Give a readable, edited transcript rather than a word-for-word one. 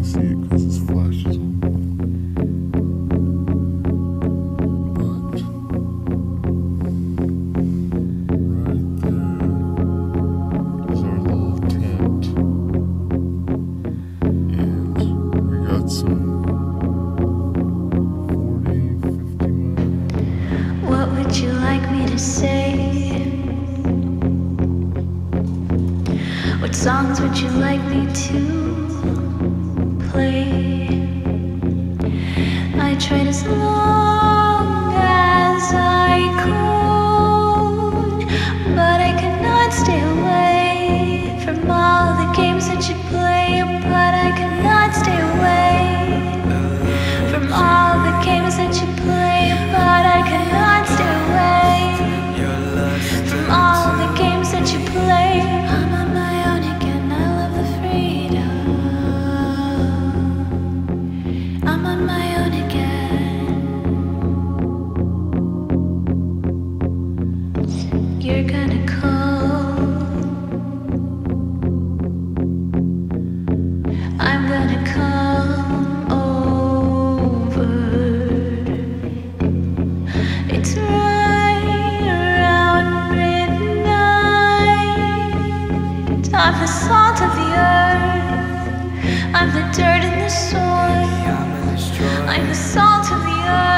see it because his flash is on. But right there is our little tent. And we got some 40, 50 miles. What would you like me to say? What songs would you like me to play? I tried as long as I could, but I could not stay away from all the games that you play. But I could not stay away from all the games that you play. But I could not stay away from all the games that you play. I'm on my own again, I love the freedom. I'm on my own again. You're gonna call, I'm gonna come over. It's right around midnight. I'm the salt of the earth, I'm the dirt and the soil. I'm the salt of the earth.